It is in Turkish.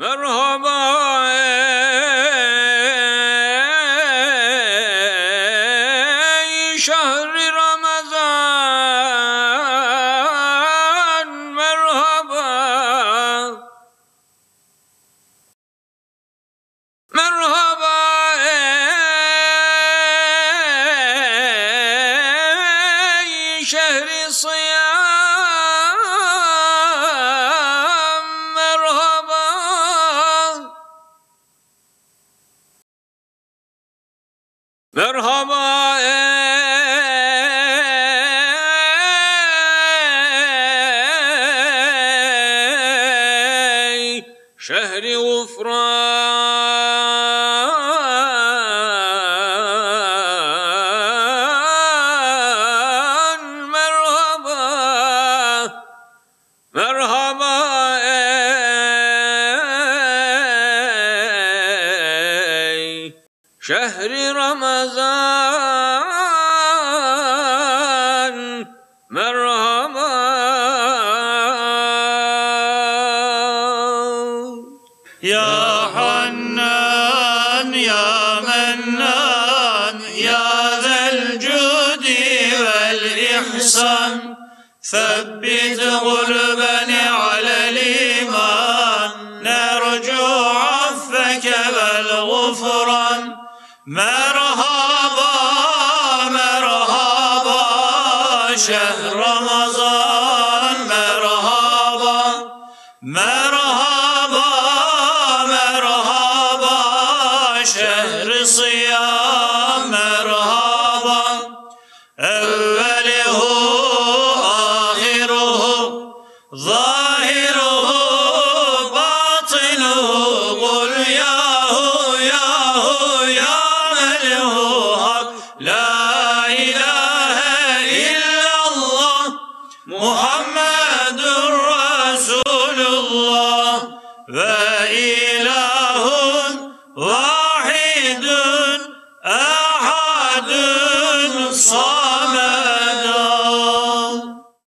merhaba ey şehri Ramazan, merhaba, merhaba ey şehri sıyam, merhaba, merhaba ey şehri gufran, merhaba, merhaba ey şehri Ramazan, merhaba. Ya Hannan ya Mennan ya zel cudi vel ihsan ثبت قلوبنا على الإيمان نرجو عفك والغفران